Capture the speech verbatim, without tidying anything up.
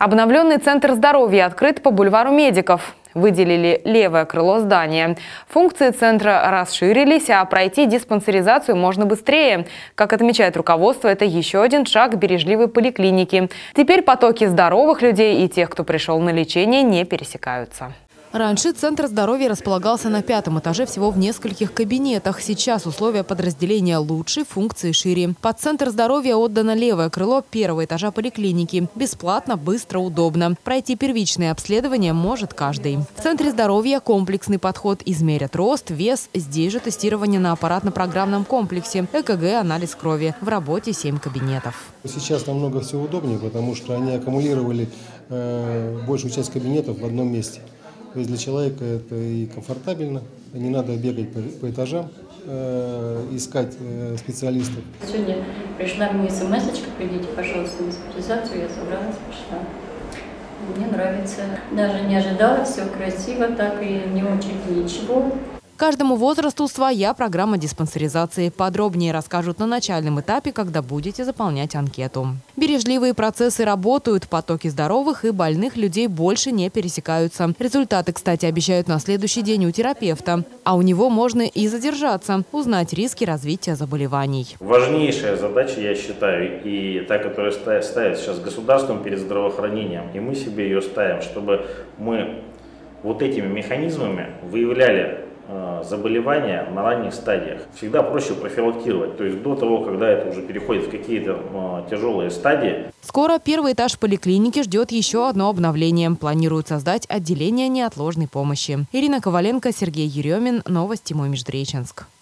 Обновленный центр здоровья открыт по бульвару Медиков. Выделили левое крыло здания. Функции центра расширились, а пройти диспансеризацию можно быстрее. Как отмечает руководство, это еще один шаг к бережливой поликлинике. Теперь потоки здоровых людей и тех, кто пришел на лечение, не пересекаются. Раньше центр здоровья располагался на пятом этаже всего в нескольких кабинетах. Сейчас условия подразделения лучше, функции шире. Под центр здоровья отдано левое крыло первого этажа поликлиники. Бесплатно, быстро, удобно. Пройти первичное обследование может каждый. В центре здоровья комплексный подход. Измерят рост, вес. Здесь же тестирование на аппаратно-программном комплексе. ЭКГ, анализ крови. В работе семь кабинетов. Сейчас намного все удобнее, потому что они аккумулировали э, большую часть кабинетов в одном месте. То есть для человека это и комфортабельно, не надо бегать по, по этажам, э, искать э, специалистов. Сегодня пришла мне смс-очка: придите, пожалуйста, на специализацию, я собралась, пришла. Мне нравится. Даже не ожидала, все красиво, так и не очень ничего. Каждому возрасту своя программа диспансеризации. Подробнее расскажут на начальном этапе, когда будете заполнять анкету. Бережливые процессы работают, потоки здоровых и больных людей больше не пересекаются. Результаты, кстати, обещают на следующий день у терапевта. А у него можно и задержаться, узнать риски развития заболеваний. Важнейшая задача, я считаю, и та, которая ставит сейчас государством перед здравоохранением, и мы себе ее ставим, чтобы мы вот этими механизмами выявляли заболевания на ранних стадиях. Всегда проще профилактировать, то есть до того, когда это уже переходит в какие-то тяжелые стадии. Скоро первый этаж поликлиники ждет еще одно обновление. Планируют создать отделение неотложной помощи. Ирина Коваленко, Сергей Еремин. Новости Мой Междуреченск.